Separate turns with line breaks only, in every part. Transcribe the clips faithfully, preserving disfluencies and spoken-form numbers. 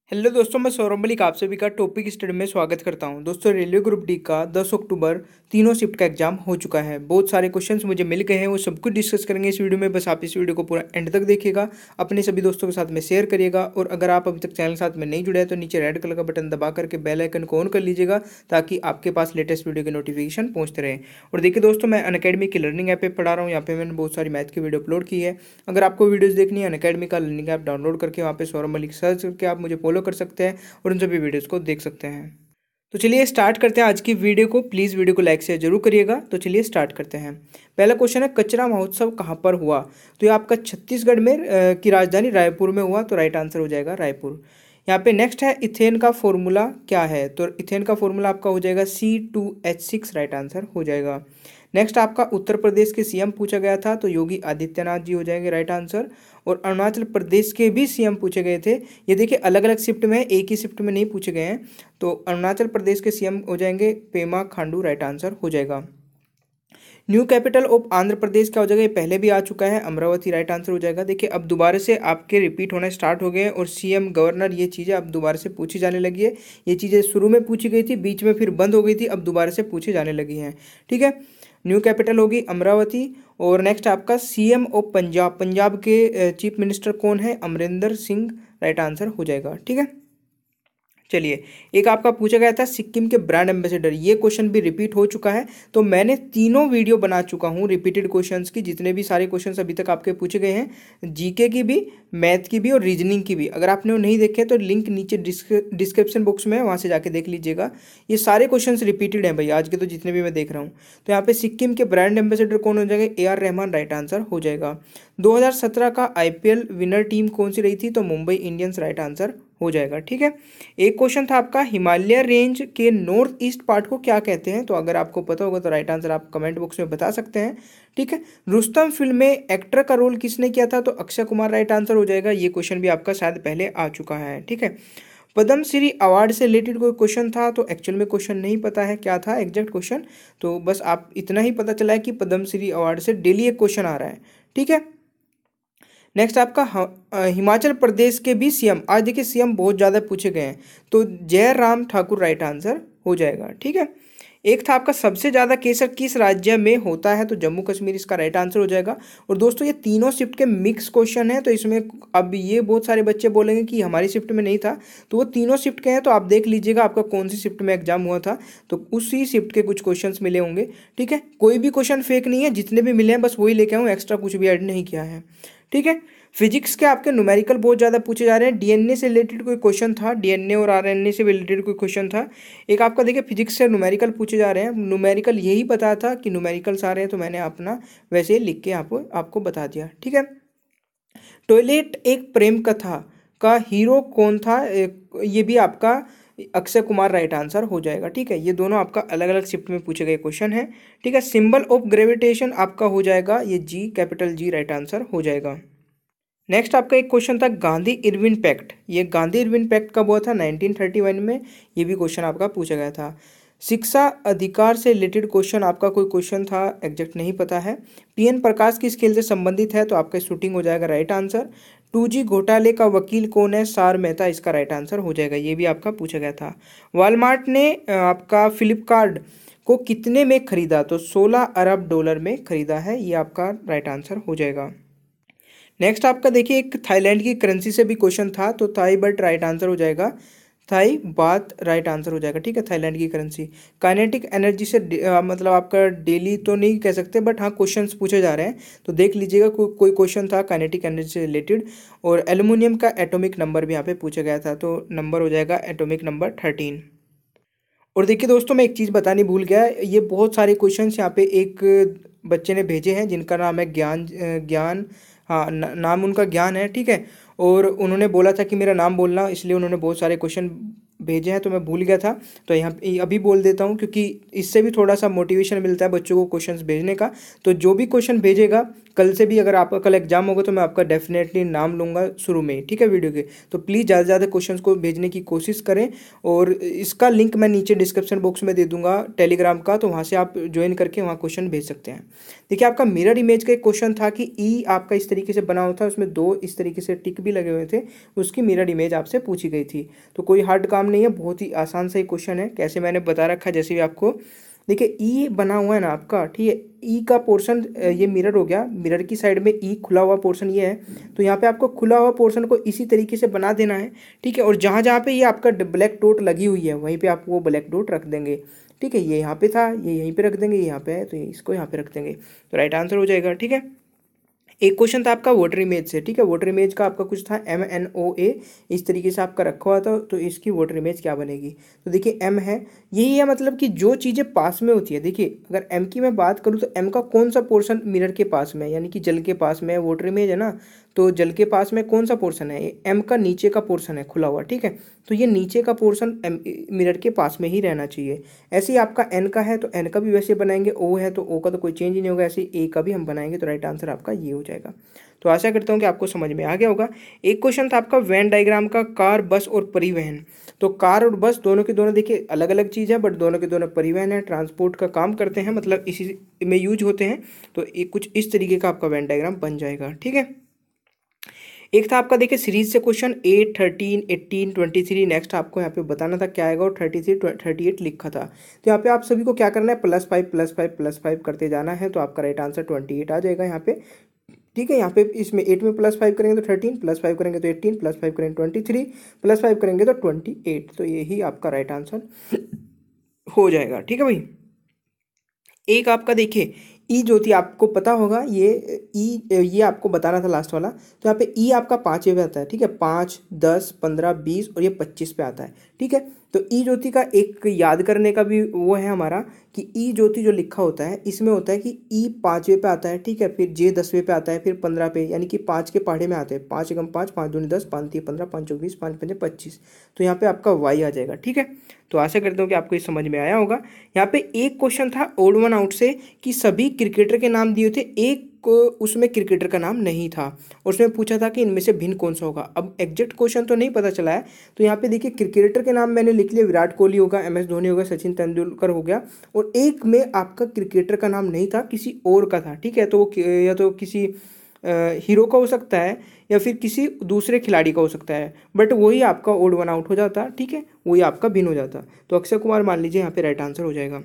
Hello दोस्तों, मैं सौरभ मलिक आप सभी का टॉपिक स्टडी में स्वागत करता हूं। दोस्तों, रेलवे ग्रुप डी का दस अक्टूबर तीनों शिफ्ट का एग्जाम हो चुका है। बहुत सारे क्वेश्चंस मुझे मिल गए हैं, वो सब कुछ डिस्कस करेंगे इस वीडियो में। बस आप इस वीडियो को पूरा एंड तक देखिएगा, अपने सभी दोस्तों के साथ में शेयर करिएगा। और अगर आप अभी तक चैनल के साथ में नहीं जुड़े हैं तो नीचे रेड कलर का बटन दबा करके बेल आइकन को ऑन कर लीजिएगा, ताकि आपके पास लेटेस्ट वीडियो के नोटिफिकेशन पहुँचते रहे। और देखिए दोस्तों, मैं अनअकैडमी की लर्निंग ऐप पे पढ़ा रहा हूँ। यहाँ पे मैंने बहुत सारी मैथ की वीडियो अपलोड की है। अगर आपको वीडियोज़ देखनी है, अनअकैडमी का लर्निंग ऐप डाउनलोड करके वहाँ पे सौरभ मलिक सर्च करके आप मुझे फॉलो कर सकते हैं और उन सभी वीडियोस को देख सकते हैं। तो चलिए स्टार्ट करते हैं आज की वीडियो को। प्लीज़ वीडियो को लाइक शेयर जरूर करिएगा। तो चलिए स्टार्ट करते हैं। पहला क्वेश्चन है, कचरा महोत्सव कहाँ पर हुआ? तो ये आपका छत्तीसगढ़ में अ, की राजधानी रायपुर में हुआ। तो राइट आंसर हो जाएगा रायपुर। यहाँ पे नेक्स्ट है, इथेन का फॉर्मूला क्या है? तो इथेन का फॉर्मूला आपका हो जाएगा C two H six. Right answer हो जाएगा। नेक्स्ट आपका उत्तर प्रदेश के सीएम पूछा गया था, तो योगी आदित्यनाथ जी हो जाएंगे राइट आंसर। और अरुणाचल प्रदेश के भी सीएम पूछे गए थे। ये देखिए अलग अलग शिफ्ट में है, एक ही शिफ्ट में नहीं पूछे गए हैं। तो अरुणाचल प्रदेश के सीएम हो जाएंगे पेमा खांडू। राइट आंसर हो जाएगा। New capital of Andhra Pradesh क्या हो जाएगा? ये पहले भी आ चुका है, अमरावती। राइट आंसर हो जाएगा। देखिए अब दोबारा से आपके रिपीट होना स्टार्ट हो गए हैं, और सीएम गवर्नर ये चीज़ें अब दोबारा से पूछी जाने लगी है। ये चीज़ें शुरू में पूछी गई थी, बीच में फिर बंद हो गई थी, अब दोबारा से पूछी जाने लगी हैं। ठीक है, न्यू कैपिटल होगी अमरावती। और नेक्स्ट आपका सीएम ऑफ पंजाब, पंजाब के चीफ मिनिस्टर कौन है? अमरिंदर सिंह। राइट आंसर हो जाएगा। ठीक है, चलिए एक आपका पूछा गया था सिक्किम के ब्रांड एम्बेसडर, ये क्वेश्चन भी रिपीट हो चुका है। तो मैंने तीनों वीडियो बना चुका हूँ रिपीटेड क्वेश्चंस की, जितने भी सारे क्वेश्चंस अभी तक आपके पूछे गए हैं, जीके की भी, मैथ की भी और रीजनिंग की भी। अगर आपने वो नहीं देखे तो लिंक नीचे डिस्क्रिप्शन बॉक्स में है, वहाँ से जाके देख लीजिएगा। ये सारे क्वेश्चन रिपीटेड हैं भाई, आज के तो जितने भी मैं देख रहा हूँ। तो यहाँ पे सिक्किम के ब्रांड एम्बेसडर कौन हो जाएगा? A R Rahman. Right answer हो जाएगा। दो हज़ार सत्रह का आईपीएल विनर टीम कौन सी रही थी? तो मुंबई इंडियंस। राइट आंसर हो जाएगा। ठीक है, एक क्वेश्चन था आपका, हिमालय रेंज के नॉर्थ ईस्ट पार्ट को क्या कहते हैं? तो अगर आपको पता होगा तो राइट आंसर आप कमेंट बॉक्स में बता सकते हैं। ठीक है, रुस्तम फिल्म में एक्टर का रोल किसने किया था? तो अक्षय कुमार। राइट आंसर हो जाएगा। ये क्वेश्चन भी आपका शायद पहले आ चुका है। ठीक है, पद्म श्री अवार्ड से रिलेटेड कोई क्वेश्चन था? तो एक्चुअल में क्वेश्चन नहीं पता है क्या था एग्जैक्ट क्वेश्चन। तो बस आप इतना ही पता चला है कि पद्म श्री अवार्ड से डेली एक क्वेश्चन आ रहा है। ठीक है, नेक्स्ट आपका हिमाचल प्रदेश के भी सीएम, आज देखिए सीएम बहुत ज़्यादा पूछे गए हैं, तो जयराम ठाकुर। राइट आंसर हो जाएगा। ठीक है, एक था आपका, सबसे ज़्यादा केसर किस राज्य में होता है? तो जम्मू कश्मीर इसका राइट आंसर हो जाएगा। और दोस्तों ये तीनों शिफ्ट के मिक्स क्वेश्चन है, तो इसमें अब ये बहुत सारे बच्चे बोलेंगे कि हमारी शिफ्ट में नहीं था, तो वो तीनों शिफ्ट के हैं। तो आप देख लीजिएगा आपका कौन सी शिफ्ट में एग्जाम हुआ था, तो उसी शिफ्ट के कुछ क्वेश्चन मिले होंगे। ठीक है, कोई भी क्वेश्चन फेक नहीं है, जितने भी मिले हैं बस वही लेके आऊँ, एक्स्ट्रा कुछ भी ऐड नहीं किया है। ठीक है, फिजिक्स के आपके न्यूमेरिकल बहुत ज़्यादा पूछे जा रहे हैं। डीएनए से रिलेटेड कोई क्वेश्चन था, डीएनए और आरएनए से रिलेटेड कोई क्वेश्चन था। एक आपका देखिए फिजिक्स से न्यूमेरिकल पूछे जा रहे हैं। न्यूमेरिकल यही पता था कि न्यूमेरिकल्स आ रहे हैं, तो मैंने अपना वैसे ही लिख के आपको आपको बता दिया। ठीक है, टॉयलेट एक प्रेम कथा का हीरो कौन था? ये भी आपका अक्षय कुमार। राइट आंसर हो जाएगा। ठीक है, ये दोनों आपका अलग अलग शिफ्ट में पूछे गए क्वेश्चन हैं। ठीक है, सिंबल ऑफ ग्रेविटेशन आपका हो जाएगा ये G, capital G. Right answer हो जाएगा। नेक्स्ट आपका एक क्वेश्चन था, गांधी इरविन पैक्ट, ये गांधी इरविन पैक्ट कब हुआ था? नाइनटीन थर्टी वन में। ये भी क्वेश्चन आपका पूछा गया था। शिक्षा अधिकार से रिलेटेड क्वेश्चन आपका कोई क्वेश्चन था, एग्जैक्ट नहीं पता है। पीएन प्रकाश की स्केल से संबंधित है, तो आपका शूटिंग हो जाएगा। Right answer. टू जी घोटाले का वकील कौन है? सार मेहता। इसका राइट आंसर हो जाएगा। ये भी आपका पूछा गया था। वॉलमार्ट ने आपका फ्लिपकार्ट को कितने में खरीदा? तो सोलह अरब डॉलर में खरीदा है। ये आपका राइट आंसर हो जाएगा। नेक्स्ट आपका देखिए एक थाईलैंड की करेंसी से भी क्वेश्चन था, तो थाई बट राइट आंसर हो जाएगा। थाई बात राइट आंसर हो जाएगा। ठीक है, थाईलैंड की करेंसी। काइनेटिक एनर्जी से आ, मतलब आपका डेली तो नहीं कह सकते, बट हाँ क्वेश्चंस पूछे जा रहे हैं, तो देख लीजिएगा को, कोई क्वेश्चन था काइनेटिक एनर्जी से रिलेटेड। और एल्युमिनियम का एटॉमिक नंबर भी यहाँ पे पूछा गया था, तो नंबर हो जाएगा एटॉमिक नंबर थर्टीन। और देखिए दोस्तों, मैं एक चीज़ बतानी भूल गया, ये बहुत सारे क्वेश्चंस यहाँ पे एक बच्चे ने भेजे हैं, जिनका नाम है ज्ञान ज्ञान हाँ न, नाम उनका ज्ञान है। ठीक है, और उन्होंने बोला था कि मेरा नाम बोलना, इसलिए उन्होंने बहुत सारे क्वेश्चन भेजे हैं तो मैं भूल गया था, तो यहाँ पे अभी बोल देता हूँ, क्योंकि इससे भी थोड़ा सा मोटिवेशन मिलता है बच्चों को क्वेश्चंस भेजने का। तो जो भी क्वेश्चन भेजेगा कल से भी, अगर आपका कल एग्जाम होगा तो मैं आपका डेफिनेटली नाम लूँगा शुरू में, ठीक है वीडियो के। तो प्लीज़ ज़्यादा से ज़्यादा क्वेश्चन को भेजने की कोशिश करें, और इसका लिंक मैं नीचे डिस्क्रिप्शन बॉक्स में दे दूंगा टेलीग्राम का, तो वहाँ से आप ज्वाइन करके वहाँ क्वेश्चन भेज सकते हैं। देखिए आपका मिरर इमेज का एक क्वेश्चन था कि ई आपका इस तरीके से बना हुआ था, उसमें दो इस तरीके से टिक भी लगे हुए थे, उसकी मिरर इमेज आपसे पूछी गई थी। तो कोई हार्ड काम नहीं है, बहुत ही आसान सा ही क्वेश्चन है, कैसे मैंने बता रखा है जैसे भी आपको। देखिए ई बना हुआ है ना आपका, ठीक है, ई का पोर्शन ये मिरर हो गया, मिरर की साइड में ई खुला हुआ पोर्शन ये है, तो यहाँ पे आपको खुला हुआ पोर्शन को इसी तरीके से बना देना है, ठीक है। और जहाँ जहाँ पे ये आपका ब्लैक डॉट लगी हुई है वहीं पे आप वो ब्लैक डॉट रख देंगे, ठीक है। ये यहाँ पे था, ये यहीं पे रख देंगे, ये यहाँ पे है तो इसको यहाँ पे रख देंगे, तो राइट आंसर हो जाएगा, ठीक है। एक क्वेश्चन था आपका वाटर इमेज से, ठीक है, वाटर इमेज का आपका कुछ था एम एन ओ ए, इस तरीके से आपका रखा हुआ था, तो इसकी वाटर इमेज क्या बनेगी। तो देखिए एम है, यही है मतलब कि जो चीज़ें पास में होती है। देखिए अगर एम की मैं बात करूँ तो एम का कौन सा पोर्शन मिरर के पास में है, यानी कि जल के पास में वाटर इमेज है ना, तो जल के पास में कौन सा पोर्शन है, एम का नीचे का पोर्शन है खुला हुआ, ठीक है। तो ये नीचे का पोर्शन एम मिरर के पास में ही रहना चाहिए। ऐसे ही आपका एन का है तो एन का भी वैसे बनाएंगे, ओ है तो ओ का तो कोई चेंज ही नहीं होगा, ऐसे ए का भी हम बनाएंगे, तो राइट आंसर आपका ये हो जाएगा। तो आशा करता हूँ कि आपको समझ में आ गया होगा। एक क्वेश्चन था आपका वेन डायग्राम का, कार बस और परिवहन। तो कार और बस दोनों के दोनों देखिए अलग अलग चीज़ है, बट दोनों के दोनों परिवहन है, ट्रांसपोर्ट का काम करते हैं, मतलब इसी में यूज होते हैं। तो एक कुछ इस तरीके का आपका वेन डायग्राम बन जाएगा, ठीक है। एक था आपका देखिए सीरीज से question eight thirteen eighteen twenty three, next आपको यहाँ पे बताना था क्या आएगा, और थर्टी थ्री थर्टी एट लिखा था। तो यहाँ पे आप सभी को क्या करना है, plus five plus five plus five करते जाना है, तो आपका राइट आंसर ट्वेंटी एट आ जाएगा यहाँ पे, ठीक है। यहाँ पे इसमें एट में प्लस फाइव करेंगे तो थर्टीन, प्लस फाइव करेंगे तो एट्टीन, प्लस फाइव करेंगे ट्वेंटी थ्री, प्लस फाइव करेंगे तो ट्वेंटी एट, तो यही आपका राइट आंसर हो जाएगा, ठीक है भाई। एक आपका देखिए ई जो थी आपको पता होगा, ये ई ये आपको बताना था लास्ट वाला, तो यहाँ पे ई आपका पाँच पे आता है, ठीक है, पाँच दस पंद्रह बीस और ये पच्चीस पे आता है, ठीक है। तो ई ज्योति का एक याद करने का भी वो है हमारा कि ई ज्योति जो लिखा होता है इसमें होता है कि ई पाँचवें पे आता है, ठीक है, फिर जे दसवें पे आता है, फिर पंद्रह पे, यानी कि पाँच के पहाड़े में आते हैं, पाँच एकम पाँच, पाँच दूनी दस, पाँच तीन पंद्रह, पाँच चौबीस, पाँच पंजे पच्चीस, तो यहाँ पे आपका वाई आ जाएगा, ठीक है। तो आशा करता हूँ कि आपको ये समझ में आया होगा। यहाँ पे एक क्वेश्चन था ओड वन आउट से कि सभी क्रिकेटर के नाम दिए थे, एक उसमें क्रिकेटर का नाम नहीं था, और उसमें पूछा था कि इनमें से भिन्न कौन सा होगा। अब एग्जैक्ट क्वेश्चन तो नहीं पता चला है, तो यहाँ पे देखिए क्रिकेटर के नाम मैंने लिख लिया, विराट कोहली होगा, एम एस धोनी होगा, सचिन तेंदुलकर हो गया, और एक में आपका क्रिकेटर का नाम नहीं था, किसी और का था, ठीक है। तो वो या तो किसी हीरो का हो सकता है या फिर किसी दूसरे खिलाड़ी का हो सकता है, बट वही आपका ओड वन आउट हो जाता, ठीक है, वही आपका भिन्न हो जाता। तो अक्षय कुमार मान लीजिए यहाँ पे राइट आंसर हो जाएगा,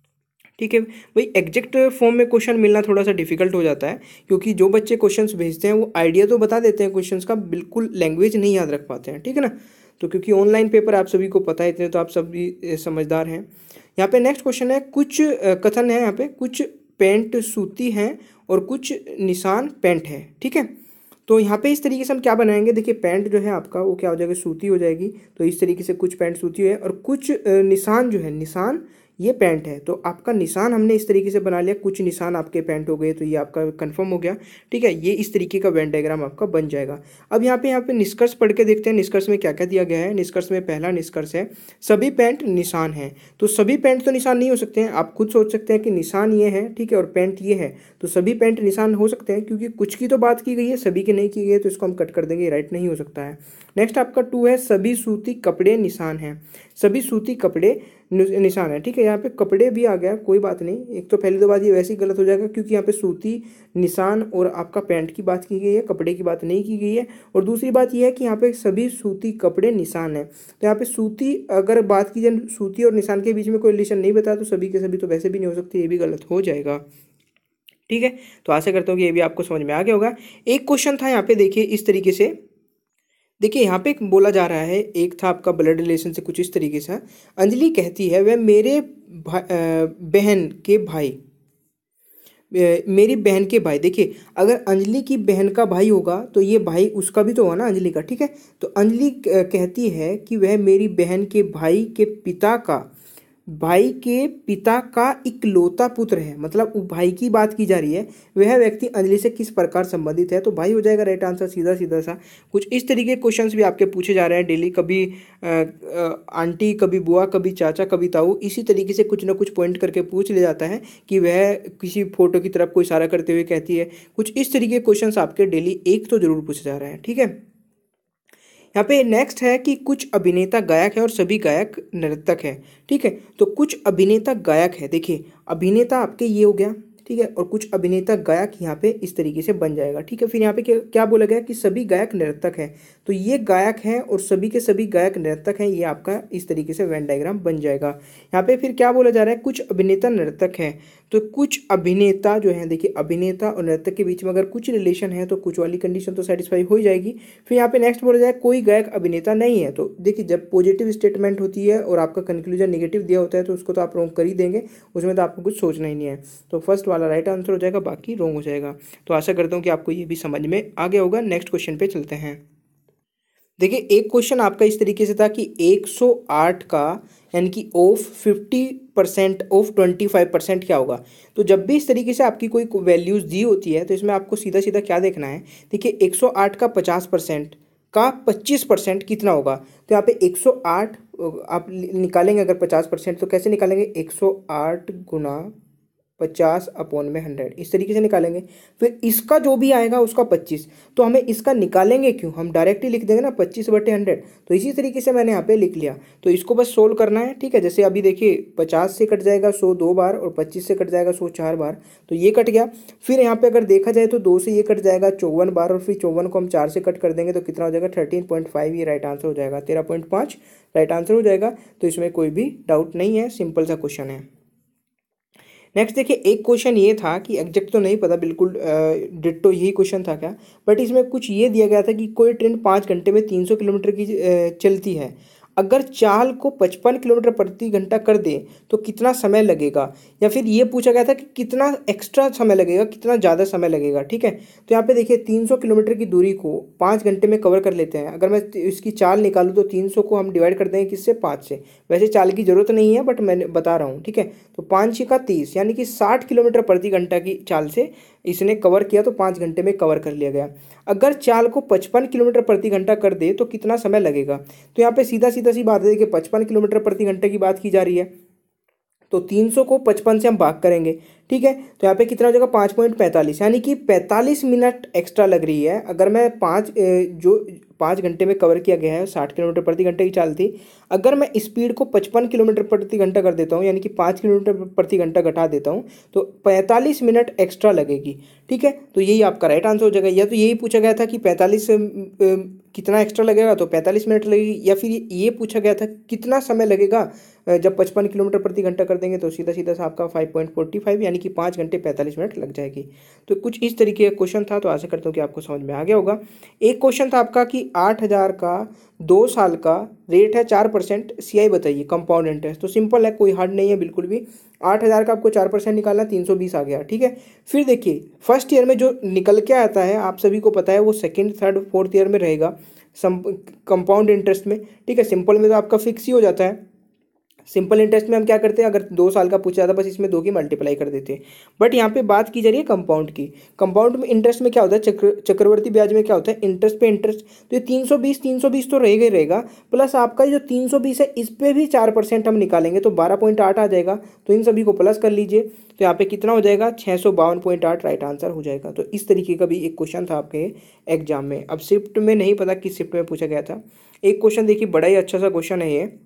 ठीक है भाई। एग्जैक्ट फॉर्म में क्वेश्चन मिलना थोड़ा सा डिफिकल्ट हो जाता है, क्योंकि जो बच्चे क्वेश्चंस भेजते हैं वो आइडिया तो बता देते हैं क्वेश्चंस का, बिल्कुल लैंग्वेज नहीं याद रख पाते हैं, ठीक है ना। तो क्योंकि ऑनलाइन पेपर आप सभी को पता ही थे, तो आप सभी समझदार हैं। यहाँ पे नेक्स्ट क्वेश्चन है, कुछ कथन है यहाँ पे, कुछ पेंट सूती हैं और कुछ निशान पेंट है, ठीक है। तो यहाँ पे इस तरीके से हम क्या बनाएंगे, देखिए पैंट जो है आपका वो क्या हो जाएगा, सूती हो जाएगी, तो इस तरीके से कुछ पैंट सूती है, और कुछ निशान जो है, निशान ये पैंट है, तो आपका निशान हमने इस तरीके से बना लिया, कुछ निशान आपके पैंट हो गए, तो ये आपका कंफर्म हो गया, ठीक है। ये इस तरीके का वेन डायग्राम आपका बन जाएगा। अब यहाँ पे यहाँ पे निष्कर्ष पढ़ के देखते हैं, निष्कर्ष में क्या क्या दिया गया है। निष्कर्ष में पहला निष्कर्ष है सभी पैंट निशान है, तो सभी पैंट तो निशान नहीं हो सकते हैं, आप खुद सोच सकते हैं कि निशान ये है, ठीक है, और पैंट ये है, तो सभी पैंट निशान हो सकते हैं, क्योंकि कुछ की तो बात की गई है, सभी की नहीं की गई है, तो इसको हम कट कर देंगे, राइट नहीं हो सकता है। नेक्स्ट आपका टू है सभी सूती कपड़े निशान हैं, सभी सूती कपड़े निशान है, ठीक है। यहाँ पे कपड़े भी आ गया, कोई बात नहीं, एक तो पहली तो बात ये वैसे ही गलत हो जाएगा, क्योंकि यहाँ पे सूती निशान और आपका पैंट की बात की गई है, कपड़े की बात नहीं की गई है। और दूसरी बात यह है कि यहाँ पे सभी सूती कपड़े निशान है, तो यहाँ पे सूती अगर बात की जाए, सूती और निशान के बीच में कोई रिलेशन नहीं बताया, तो सभी के सभी तो वैसे भी नहीं हो सकती, ये भी गलत हो जाएगा, ठीक है। तो आशा करता हूँ कि ये भी आपको समझ में आ गया होगा। एक क्वेश्चन था यहाँ पे देखिए इस तरीके से, देखिए यहाँ पे बोला जा रहा है, एक था आपका ब्लड रिलेशन से कुछ इस तरीके से, अंजलि कहती है वह मेरे बहन के भाई, मेरी बहन के भाई, देखिए अगर अंजलि की बहन का भाई होगा तो ये भाई उसका भी तो होगा ना, अंजलि का, ठीक है। तो अंजलि कहती है कि वह मेरी बहन के भाई के पिता का भाई के पिता का इकलौता पुत्र है, मतलब वो भाई की बात की जा रही है, वह व्यक्ति अंजलि से किस प्रकार संबंधित है, तो भाई हो जाएगा राइट आंसर, सीधा सीधा सा। कुछ इस तरीके के क्वेश्चंस भी आपके पूछे जा रहे हैं डेली, कभी आ, आ, आंटी, कभी बुआ, कभी चाचा, कभी ताऊ, इसी तरीके से कुछ ना कुछ पॉइंट करके पूछ ले जाता है कि वह किसी फोटो की तरफ कोई इशारा करते हुए कहती है। कुछ इस तरीके के क्वेश्चन आपके डेली एक तो जरूर पूछे जा रहे हैं, ठीक है। यहाँ पे नेक्स्ट है कि कुछ अभिनेता गायक है और सभी गायक नर्तक है, ठीक है। तो कुछ अभिनेता गायक है, देखिए अभिनेता आपके ये हो गया, ठीक है, और कुछ अभिनेता गायक यहाँ पे इस तरीके से बन जाएगा, ठीक है। फिर यहाँ पे क्या क्या बोला गया कि सभी गायक नर्तक है, तो ये गायक हैं और सभी के सभी गायक नर्तक हैं, ये आपका इस तरीके से वेन डायग्राम बन जाएगा। यहाँ पे फिर क्या बोला जा रहा है, कुछ अभिनेता नर्तक है, तो कुछ अभिनेता जो है, देखिए अभिनेता और नर्तक के बीच में अगर कुछ रिलेशन है तो कुछ वाली कंडीशन तो सेटिस्फाई हो ही जाएगी। फिर यहाँ पे नेक्स्ट बोला जाए कोई गायक अभिनेता नहीं है, तो देखिए जब पॉजिटिव स्टेटमेंट होती है और आपका कंक्लूजन नेगेटिव दिया होता है तो उसको तो आप रॉन्ग कर ही देंगे, उसमें तो आपको कुछ सोचना ही नहीं है। तो फर्स्ट वाला राइट आंसर हो जाएगा, बाकी रॉन्ग हो जाएगा। तो आशा करता हूँ कि आपको ये भी समझ में आ गया होगा। नेक्स्ट क्वेश्चन पे चलते हैं। देखिए एक क्वेश्चन आपका इस तरीके से था कि एक सौ आठ का यानी कि of fifty percent of twenty five percent क्या होगा। तो जब भी इस तरीके से आपकी कोई वैल्यूज़ दी होती है तो इसमें आपको सीधा सीधा क्या देखना है, देखिए एक सौ आठ का पचास परसेंट का पच्चीस परसेंट कितना होगा। तो यहाँ पे एक सौ आठ आप निकालेंगे अगर पचास परसेंट, तो कैसे निकालेंगे, एक सौ आठ गुना पचास अपॉन में हंड्रेड, इस तरीके से निकालेंगे। फिर इसका जो भी आएगा उसका पच्चीस, तो हमें इसका निकालेंगे क्यों, हम डायरेक्ट ही लिख देंगे ना पच्चीस बटे हंड्रेड। तो इसी तरीके से मैंने यहाँ पे लिख लिया, तो इसको बस सोल्व करना है, ठीक है। जैसे अभी देखिए पचास से कट जाएगा सौ दो बार और पच्चीस से कट जाएगा सौ चार बार, तो ये कट गया। फिर यहाँ पे अगर देखा जाए तो दो से ये कट जाएगा चौवन बार, और फिर चौवन को हम चार से कट कर देंगे तो कितना हो जाएगा थर्टीन पॉइंट फाइव, ये राइट आंसर हो जाएगा, तेरह पॉइंट पाँच राइट आंसर हो जाएगा। तो इसमें कोई भी डाउट नहीं है, सिंपल सा क्वेश्चन है। नेक्स्ट देखिए एक क्वेश्चन ये था कि एग्जैक्ट तो नहीं पता बिल्कुल डिट्टो यही क्वेश्चन था क्या, बट इसमें कुछ ये दिया गया था कि कोई ट्रेन पाँच घंटे में तीन सौ किलोमीटर की चलती है, अगर चाल को पचपन किलोमीटर प्रति घंटा कर दे तो कितना समय लगेगा। या फिर ये पूछा गया था कि कितना एक्स्ट्रा समय लगेगा, कितना ज़्यादा समय लगेगा, ठीक है। तो यहाँ पे देखिए तीन सौ किलोमीटर की दूरी को पाँच घंटे में कवर कर लेते हैं। अगर मैं इसकी चाल निकालूँ तो तीन सौ को हम डिवाइड कर देंगे किससे, पाँच से। वैसे चाल की ज़रूरत नहीं है बट मैं बता रहा हूँ, ठीक है। तो पाँच छः का तीस, यानी कि साठ किलोमीटर प्रति घंटा की चाल से इसने कवर किया, तो पाँच घंटे में कवर कर लिया गया। अगर चाल को पचपन किलोमीटर प्रति घंटा कर दे तो कितना समय लगेगा। तो यहाँ पे सीधा सीधा सी बात है, देखिए पचपन किलोमीटर प्रति घंटे की बात की जा रही है, तो तीन सौ को पचपन से हम भाग करेंगे, ठीक है। तो यहाँ पे कितना हो जाएगा, पाँच पॉइंट पैंतालीस, यानी कि पैंतालीस मिनट एक्स्ट्रा लग रही है। अगर मैं पाँच जो पाँच घंटे में कवर किया गया है साठ किलोमीटर प्रति घंटे की चाल थी, अगर मैं स्पीड को पचपन किलोमीटर प्रति घंटा कर देता हूँ, यानी कि पाँच किलोमीटर प्रति घंटा घटा देता हूँ, तो पैंतालीस मिनट एक्स्ट्रा लगेगी, ठीक है। तो यही आपका राइट आंसर हो जाएगा। या तो यही पूछा गया था कि पैंतालीस कितना एक्स्ट्रा लगेगा, तो पैंतालीस मिनट लगेगी, या फिर ये पूछा गया था कितना समय लगेगा जब पचपन किलोमीटर प्रति घंटा कर देंगे, तो सीधा सीधा सा आपका फाइव पॉइंट फोर्टी फाइव यानी कि पाँच घंटे पैंतालीस मिनट लग जाएगी। तो कुछ इस तरीके का क्वेश्चन था, तो आशा करता हूँ कि आपको समझ में आ गया होगा। एक क्वेश्चन था आपका कि आठ हज़ार का दो साल का रेट है चार परसेंट, सी आई बताइए, कंपाउंड इंटरेस्ट। तो सिंपल है, कोई हार्ड नहीं है बिल्कुल भी। आठ हज़ार का आपको चार परसेंट निकालना, तीन सौ बीस आ गया, ठीक है। फिर देखिए फर्स्ट ईयर में जो निकल के आता है आप सभी को पता है वो सेकेंड थर्ड फोर्थ ईयर में रहेगा कंपाउंड इंटरेस्ट में, ठीक है। सिंपल में तो आपका फिक्स ही हो जाता है। सिंपल इंटरेस्ट में हम क्या करते हैं, अगर दो साल का पूछा जाता बस इसमें दो की मल्टीप्लाई कर देते हैं। बट यहाँ पे बात की जा रही है कंपाउंड की। कंपाउंड में इंटरेस्ट में क्या होता है, चक्र चक्रवर्ती ब्याज में क्या होता है, इंटरेस्ट पे इंटरेस्ट। तो ये तीन सौ बीस तीन सौ बीस तो रहेगा ही रहेगा, प्लस आपका जो तीन सौ बीस है इस पर भी चार परसेंट हम निकालेंगे तो बारह पॉइंट आठ आ जाएगा। तो इन सभी को प्लस कर लीजिए, तो यहाँ पे कितना हो जाएगा, छः सौ बावन पॉइंट आठ राइट आंसर हो जाएगा। तो इस तरीके का भी एक क्वेश्चन था आपके एग्जाम में। अब शिफ्ट में नहीं पता किस शिफ्ट में पूछा गया था। एक क्वेश्चन देखिए, बड़ा ही अच्छा सा क्वेश्चन है ये,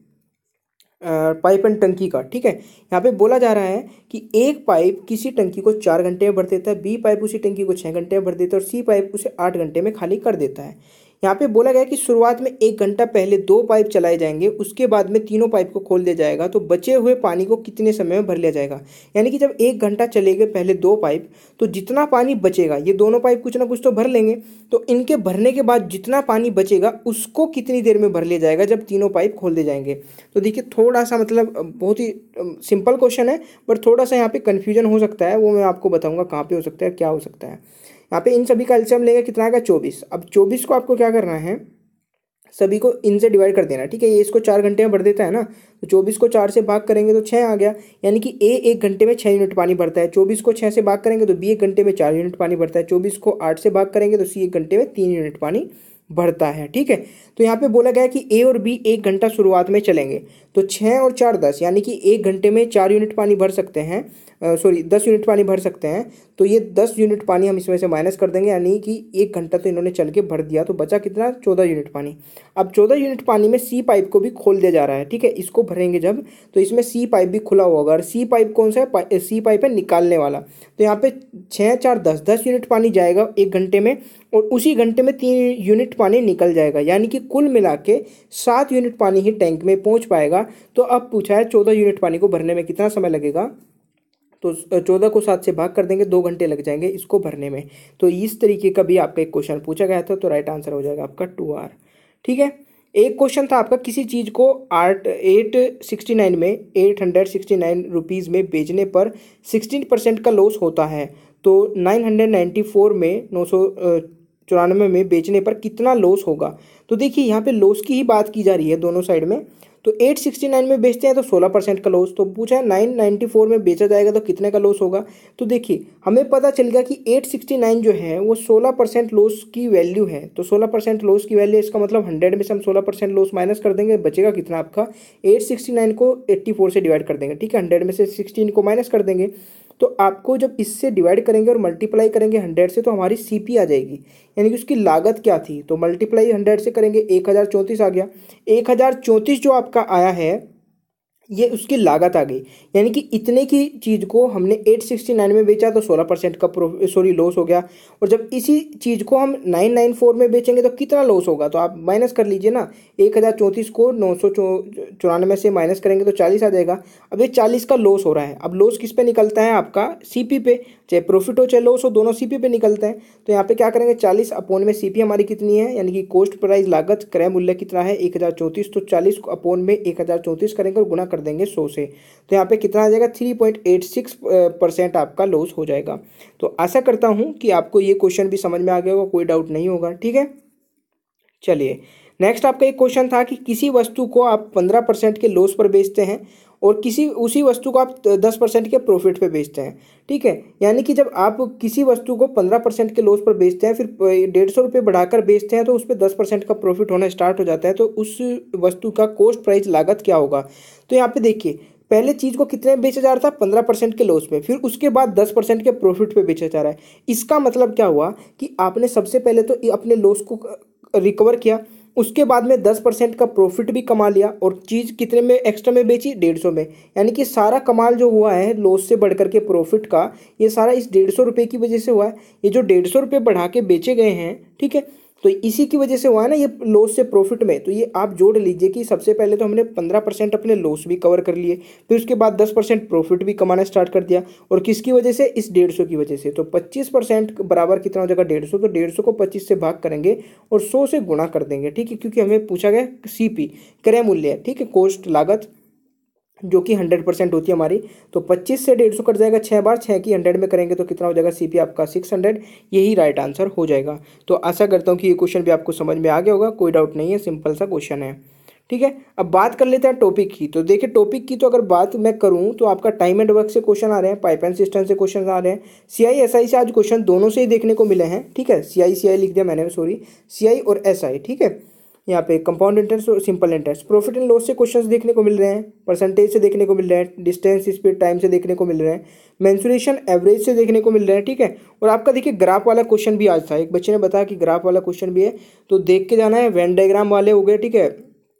पाइप एंड टंकी का, ठीक है। यहाँ पे बोला जा रहा है कि एक पाइप किसी टंकी को चार घंटे में भर देता है, बी पाइप उसी टंकी को छः घंटे में भर देता है और सी पाइप उसे आठ घंटे में खाली कर देता है। यहाँ पे बोला गया कि शुरुआत में एक घंटा पहले दो पाइप चलाए जाएंगे, उसके बाद में तीनों पाइप को खोल दिया जाएगा, तो बचे हुए पानी को कितने समय में भर लिया जाएगा। यानी कि जब एक घंटा चलेंगे पहले दो पाइप, तो जितना पानी बचेगा, ये दोनों पाइप कुछ ना कुछ तो भर लेंगे, तो इनके भरने के बाद जितना पानी बचेगा उसको कितनी देर में भर लिया जाएगा जब तीनों पाइप खोल दिए जाएंगे। तो देखिए थोड़ा सा मतलब बहुत ही सिंपल क्वेश्चन है, बट थोड़ा सा यहाँ पे कन्फ्यूजन हो सकता है, वो मैं आपको बताऊँगा कहाँ पे हो सकता है, क्या हो सकता है। यहाँ पे इन सभी का एलसीएम लेंगे, कितना आएगा, चौबीस। अब चौबीस को आपको क्या करना है, सभी को इनसे डिवाइड कर देना, ठीक है। ये इसको चार घंटे में भर देता है ना, तो चौबीस को चार से भाग करेंगे तो छः आ गया, यानी कि ए एक घंटे में छः यूनिट पानी भरता है। चौबीस को छः से भाग करेंगे तो बी एक घंटे में चार यूनिट पानी भरता है। चौबीस को आठ से भाग करेंगे तो सी एक घंटे में तीन यूनिट पानी भरता है, ठीक है। तो यहाँ पे बोला गया कि ए और बी एक घंटा शुरुआत में चलेंगे, तो छः और चार दस, यानी कि एक घंटे में चार यूनिट पानी भर सकते हैं, सॉरी दस यूनिट पानी भर सकते हैं। तो ये दस यूनिट पानी हम इसमें से माइनस कर देंगे, यानी कि एक घंटा तो इन्होंने चल के भर दिया, तो बचा कितना, चौदह यूनिट पानी। अब चौदह यूनिट पानी में सी पाइप को भी खोल दिया जा रहा है, ठीक है। इसको भरेंगे जब, तो इसमें सी पाइप भी खुला होगा, और सी पाइप कौन सा है, सी पाइप है निकालने वाला। तो यहाँ पे छः चार दस, दस यूनिट पानी जाएगा एक घंटे में, और उसी घंटे में तीन यूनिट पानी निकल जाएगा, यानी कि कुल मिला के सात यूनिट पानी ही टैंक में पहुँच पाएगा। तो अब पूछा है चौदह यूनिट पानी को भरने में कितना समय लगेगा, तो चौदह को सात से भाग कर देंगे, दो घंटे लग जाएंगे इसको भरने में। तो इस तरीके का भी आपका एक क्वेश्चन पूछा गया था, तो राइट आंसर हो जाएगा आपका टू आर, ठीक है। एक क्वेश्चन था आपका, किसी चीज़ को आठ एट सिक्सटी नाइन में eight hundred sixty nine rupees में बेचने पर सिक्सटीन परसेंट का लॉस होता है, तो नाइन हंड्रेड नाइन्टी फोर में नौ सौ चौरानवे में बेचने पर कितना लॉस होगा। तो देखिए यहाँ पे लॉस की ही बात की जा रही है दोनों साइड में। तो आठ सौ उनहत्तर में बेचते हैं तो सोलह परसेंट का लॉस, तो पूछा है नौ सौ चौरानवे में बेचा जाएगा तो कितने का लॉस होगा। तो देखिए हमें पता चल गया कि आठ सौ उनहत्तर जो है वो सोलह परसेंट लॉस की वैल्यू है। तो सोलह परसेंट लॉस की वैल्यू, इसका मतलब हंड्रेड में से हम सोलह परसेंट लॉस माइनस कर देंगे, बचेगा कितना आपका, आठ सौ उनहत्तर को चौरासी से डिवाइड कर देंगे, ठीक है। हंड्रेड में से सोलह को माइनस कर देंगे, तो आपको जब इससे डिवाइड करेंगे और मल्टीप्लाई करेंगे हंड्रेड से, तो हमारी सीपी आ जाएगी, यानी कि उसकी लागत क्या थी। तो मल्टीप्लाई हंड्रेड से करेंगे, एक हज़ार चौंतीस आ गया। एक हज़ार चौंतीस जो आपका आया है ये उसकी लागत आ गई, यानी कि इतने की चीज़ को हमने आठ सौ उनहत्तर में बेचा तो सोलह परसेंट का सॉरी लॉस हो गया। और जब इसी चीज़ को हम नौ सौ चौरानवे में बेचेंगे तो कितना लॉस होगा, तो आप माइनस कर लीजिए ना, एक हज़ार चौंतीस को नौ सौ चौरानवे से माइनस करेंगे तो चालीस आ जाएगा। अब ये चालीस का लॉस हो रहा है, अब लॉस किस पे निकलता है आपका, सीपी पे, चाहे प्रॉफिट हो चाहे लॉस हो, दोनों सीपी पे निकलते हैं। तो यहाँ पे क्या करेंगे, चालीस अपोन में सीपी हमारी कितनी है, यानी कि कॉस्ट प्राइस लागत क्रय मूल्य कितना है, एक हज़ार चौंतीस, तो चालीस अपोन में एक हज़ार चौंतीस करेंगे और गुना कर देंगे सौ से, तो यहाँ पे कितना आ जाएगा, three point eight six percent आपका लॉस हो जाएगा। तो आशा करता हूँ कि आपको ये क्वेश्चन भी समझ में आ गया होगा, कोई डाउट नहीं होगा, ठीक है। चलिए नेक्स्ट आपका एक क्वेश्चन था कि किसी वस्तु को आप पंद्रह परसेंट के लॉस पर बेचते हैं और किसी उसी वस्तु को आप दस परसेंट के प्रॉफिट पे बेचते हैं, ठीक है। यानी कि जब आप किसी वस्तु को पंद्रह परसेंट के लॉस पर बेचते हैं, फिर डेढ़ सौ रुपये बढ़ाकर बेचते हैं, तो उस पर दस परसेंट का प्रॉफिट होना स्टार्ट हो जाता है, तो उस वस्तु का कॉस्ट प्राइस लागत क्या होगा। तो यहाँ पे देखिए पहले चीज़ को कितने में बेचा जा रहा था, पंद्रह परसेंट के लॉस में, फिर उसके बाद दस परसेंट के प्रॉफिट पे बेचा जा रहा है। इसका मतलब क्या हुआ कि आपने सबसे पहले तो अपने लॉस को रिकवर किया, उसके बाद में दस परसेंट का प्रॉफिट भी कमा लिया, और चीज़ कितने में एक्स्ट्रा में बेची, डेढ़ सौ में। यानी कि सारा कमाल जो हुआ है लॉस से बढ़ करके प्रॉफिट का, ये सारा इस डेढ़ सौ रुपये की वजह से हुआ है। ये जो डेढ़ सौ रुपये बढ़ा के बेचे गए हैं, ठीक है, तो इसी की वजह से हुआ है ना ये लॉस से प्रॉफिट में। तो ये आप जोड़ लीजिए कि सबसे पहले तो हमने पंद्रह परसेंट अपने लॉस भी कवर कर लिए, फिर उसके बाद दस परसेंट प्रॉफिट भी कमाना स्टार्ट कर दिया, और किसकी वजह से, इस डेढ़ सौ की वजह से। तो पच्चीस परसेंट बराबर कितना हो जाएगा, डेढ़ सौ, तो डेढ़ सौ को पच्चीस से भाग करेंगे और सौ से गुणा कर देंगे, ठीक है, क्योंकि हमें पूछा गया सीपी क्रय मूल्य है, ठीक है, कॉस्ट लागत जो कि हंड्रेड परसेंट होती है हमारी। तो पच्चीस से डेढ़ सौ कट जाएगा छः बार, छः की हंड्रेड में करेंगे तो कितना हो जाएगा, सीपी आपका सिक्स हंड्रेड, यही राइट आंसर हो जाएगा। तो आशा करता हूँ कि ये क्वेश्चन भी आपको समझ में आ गया होगा, कोई डाउट नहीं है, सिंपल सा क्वेश्चन है, ठीक है। अब बात कर लेते हैं टॉपिक की। तो देखिए टॉपिक की तो अगर बात मैं करूँ तो आपका टाइम एंड वर्क से क्वेश्चन आ रहे हैं, पाइप एंड सिस्टम से क्वेश्चन आ रहे हैं, सी आई एस आई से आज क्वेश्चन दोनों से ही देखने को मिले हैं, ठीक है। सी आई सी आई लिख दिया मैंने, सॉरी, सी आई और एस आई, ठीक है। यहाँ पे कंपाउंड इंटरेस्ट और simple interest, profit and loss से क्वेश्चंस देखने को मिल रहे हैं, परसेंटेज से देखने को मिल रहे हैं, डिस्टेंस स्पीड टाइम से देखने को मिल रहे हैं, मेंसुरेशन एवरेज से देखने को मिल रहे हैं, ठीक है। और आपका देखिए ग्राफ वाला क्वेश्चन भी आज था, एक बच्चे ने बताया कि ग्राफ वाला क्वेश्चन भी है, तो देख के जाना है। वेन डायग्राम वाले हो गए, ठीक है,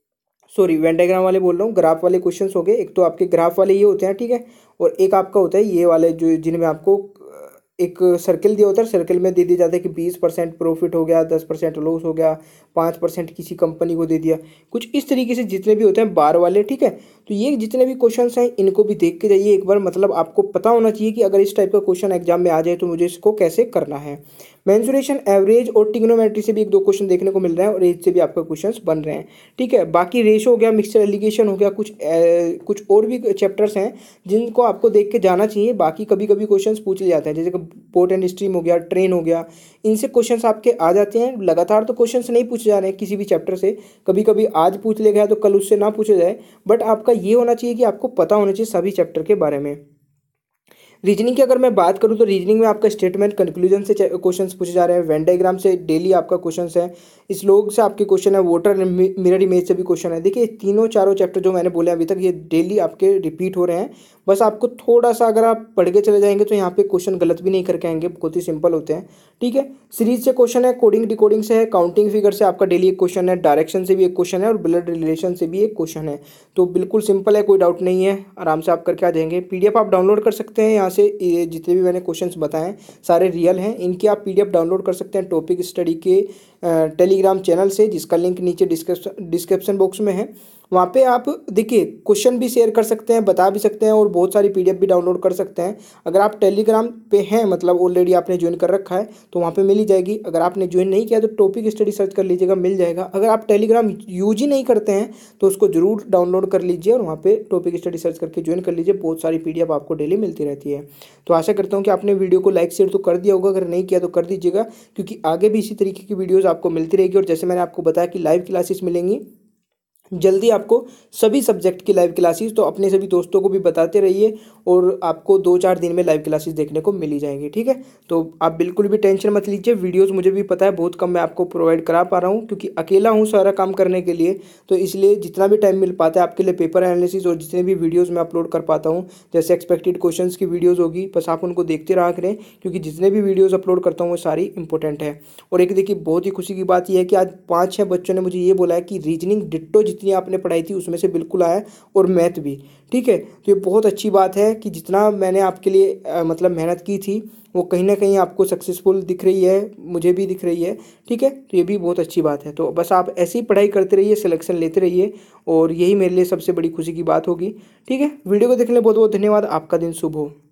सॉरी वेन डायग्राम वाले बोल रहा हूँ, ग्राफ वाले क्वेश्चंस हो गए। एक तो आपके ग्राफ वाले ये होते हैं, ठीक है, और एक आपका होता है ये वाले जो जिनमें आपको एक सर्कल दिया होता है, सर्कल में दे दिया जाता है कि बीस परसेंट प्रॉफिट हो गया, दस परसेंट लॉस हो गया, पाँच परसेंट किसी कंपनी को दे दिया, कुछ इस तरीके से जितने भी होते हैं बार वाले, ठीक है। तो ये जितने भी क्वेश्चंस हैं इनको भी देख के जाइए एक बार, मतलब आपको पता होना चाहिए कि अगर इस टाइप का क्वेश्चन एग्जाम में आ जाए तो मुझे इसको कैसे करना है। मेंसुरेशन, एवरेज और ट्रिग्नोमेट्री से भी एक दो क्वेश्चन देखने को मिल रहे हैं और एज से भी आपका क्वेश्चंस बन रहे हैं। ठीक है, बाकी रेशो हो गया, मिक्सचर एलिगेशन हो गया, कुछ ए, कुछ और भी चैप्टर्स हैं जिनको आपको देख के जाना चाहिए। बाकी कभी कभी क्वेश्चंस पूछ लिए जाते हैं, जैसे कि पोर्ट एंड स्ट्रीम हो गया, ट्रेन हो गया, इनसे क्वेश्चंस आपके आ जाते हैं। लगातार तो क्वेश्चंस नहीं पूछे जा रहे हैं किसी भी चैप्टर से, कभी कभी आज पूछ लिया गया तो कल उससे ना पूछे जाए, बट आपका ये होना चाहिए कि आपको पता होना चाहिए सभी चैप्टर के बारे में। रीजनिंग की अगर मैं बात करूं तो रीजनिंग में आपका स्टेटमेंट कंक्लूजन से क्वेश्चंस पूछे जा रहे हैं, वेन डायग्राम से डेली आपका क्वेश्चंस है, स्लोग से आपके क्वेश्चन है, वोटर मिरर इमेज से भी क्वेश्चन है। देखिए तीनों चारों चैप्टर जो मैंने बोले अभी तक ये डेली आपके रिपीट हो रहे हैं। बस आपको थोड़ा सा अगर आप पढ़ के चले जाएंगे तो यहाँ पे क्वेश्चन गलत भी नहीं करके आएंगे, बहुत ही सिंपल होते हैं। ठीक है, सीरीज से क्वेश्चन है, कोडिंग डिकोडिंग से है, काउंटिंग फिगर से आपका डेली एक क्वेश्चन है, डायरेक्शन से भी एक क्वेश्चन है और ब्लड रिलेशन से भी एक क्वेश्चन है। तो बिल्कुल सिंपल है, कोई डाउट नहीं है, आराम से आप करके आ जाएंगे। पीडीएफ आप डाउनलोड कर सकते हैं यहाँ से, ये जितने भी मैंने क्वेश्चंस बताएं सारे रियल हैं, इनकी आप पीडीएफ डाउनलोड कर सकते हैं टॉपिक स्टडी के टेलीग्राम चैनल से, जिसका लिंक नीचे डिस्क्रिप्शन डिस्क्रिप्शन बॉक्स में है। वहाँ पे आप देखिए क्वेश्चन भी शेयर कर सकते हैं, बता भी सकते हैं और बहुत सारी पीडीएफ भी डाउनलोड कर सकते हैं। अगर आप टेलीग्राम पे हैं, मतलब ऑलरेडी आपने ज्वाइन कर रखा है, तो वहाँ पे मिल ही जाएगी। अगर आपने ज्वाइन नहीं किया तो टॉपिक स्टडी सर्च कर लीजिएगा, मिल जाएगा। अगर आप टेलीग्राम यूज ही नहीं करते हैं तो उसको जरूर डाउनलोड कर लीजिए और वहाँ पे टॉपिक स्टडी सर्च करके ज्वाइन कर लीजिए, बहुत सारी पीडीएफ आपको डेली मिलती रहती है। तो आशा करता हूँ कि आपने वीडियो को लाइक शेयर तो कर दिया होगा, अगर नहीं किया तो कर दीजिएगा, क्योंकि आगे भी इसी तरीके की वीडियोज़ आपको मिलती रहेगी। और जैसे मैंने आपको बताया कि लाइव क्लासेस मिलेंगी जल्दी आपको, सभी सब्जेक्ट की लाइव क्लासेस, तो अपने सभी दोस्तों को भी बताते रहिए और आपको दो चार दिन में लाइव क्लासेस देखने को मिल ही जाएंगी। ठीक है, तो आप बिल्कुल भी टेंशन मत लीजिए। वीडियोस मुझे भी पता है बहुत कम मैं आपको प्रोवाइड करा पा रहा हूँ, क्योंकि अकेला हूँ सारा काम करने के लिए, तो इसलिए जितना भी टाइम मिल पाता है आपके लिए पेपर एनालिसिस और जितने भी वीडियोज़ मैं अपलोड कर पाता हूँ, जैसे एक्सपेक्टेड क्वेश्चन की वीडियोज़ होगी, बस आप उनको देखते रहा करें, क्योंकि जितने भी वीडियोज़ अपलोड करता हूँ वो सारी इंपॉर्टेंट है। और एक देखिए बहुत ही खुशी की बात यह है कि आज पाँच छः बच्चों ने मुझे ये बोला है कि रीजनिंग डिट्टो जितनी आपने पढ़ाई थी उसमें से बिल्कुल आया, और मैथ भी। ठीक है, तो ये बहुत अच्छी बात है कि जितना मैंने आपके लिए आ, मतलब मेहनत की थी वो कहीं ना कहीं आपको सक्सेसफुल दिख रही है, मुझे भी दिख रही है। ठीक है, तो ये भी बहुत अच्छी बात है। तो बस आप ऐसी ही पढ़ाई करते रहिए, सिलेक्शन लेते रहिए, और यही मेरे लिए सबसे बड़ी खुशी की बात होगी। ठीक है, वीडियो को देखने के लिए बहुत बहुत धन्यवाद। आपका दिन शुभ हो।